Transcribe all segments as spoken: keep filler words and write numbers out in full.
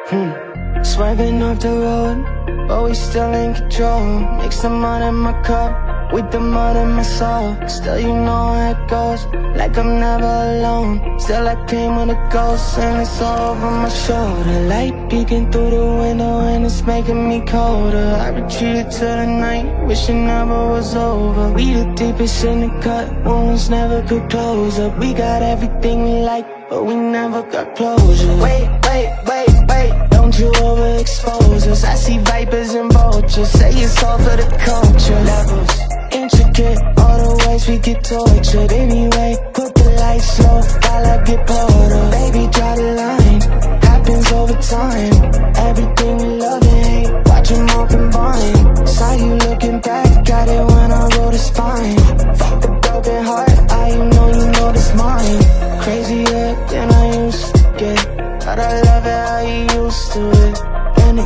Hmm. Swerving off the road, but we still in control. Mix the mud in my cup with the mud in my soul. Still you know how it goes, like I'm never alone. Still I came with a ghost and it's all over my shoulder. Light peeking through the window and it's making me colder. I retreated to the night, wishing never was over. We the deepest in the cut, wounds never could close up. We got everything we like, but we never got closure. Wait, wait, wait, wait, don't you overexpose us. I see vipers and vultures, say it's all for the culture. Levels intricate, all the ways we get tortured. Anyway, put the lights low while I get bored of. Baby, draw the line, happens over time. Everything we love and hate, watch them all combine. Saw you looking back, got it when I wrote a spine. Fuck the broken heart, I you know you know this mine. Crazier than I used to get, but I love it how you used to it. And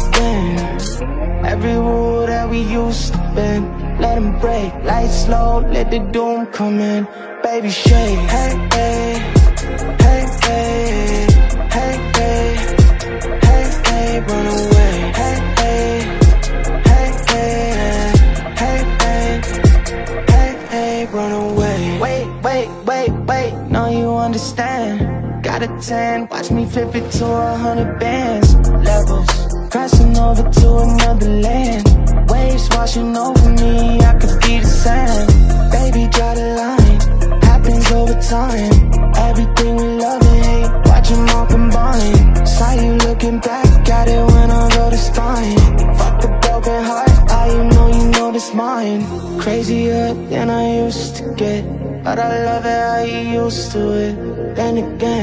again, every rule that we used to bend, let them break, lights low, let the doom come in. Baby, shake, hey, hey, hey, hey, hey, hey, hey, hey, run away. Hey, hey, hey, hey, hey, hey, hey, hey, run away. Wait, wait, wait, wait, no, you understand. Got a ten, watch me flip it to a hundred bands. Levels, crossing over to another land. Waves washing over me, I could be the sand. Baby, draw the line, happens over time. Everything we love and hate, watch them all combine. Saw you looking back, got it when I wrote a spine. Fuck the broken heart, I you know you know this mine. Crazier than I used to get, but I love it how you used to it. Then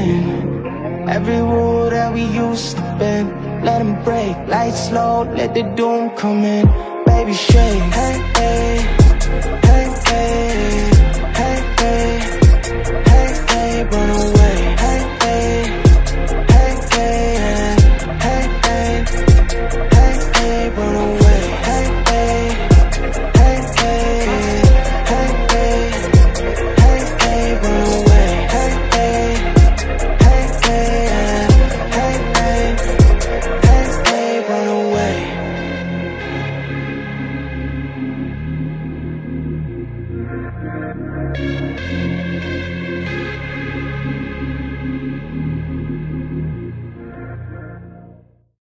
again, every rule that we used to bend, let them break, lights low, let the doom come in. Baby, shake, hey, hey, hey, hey.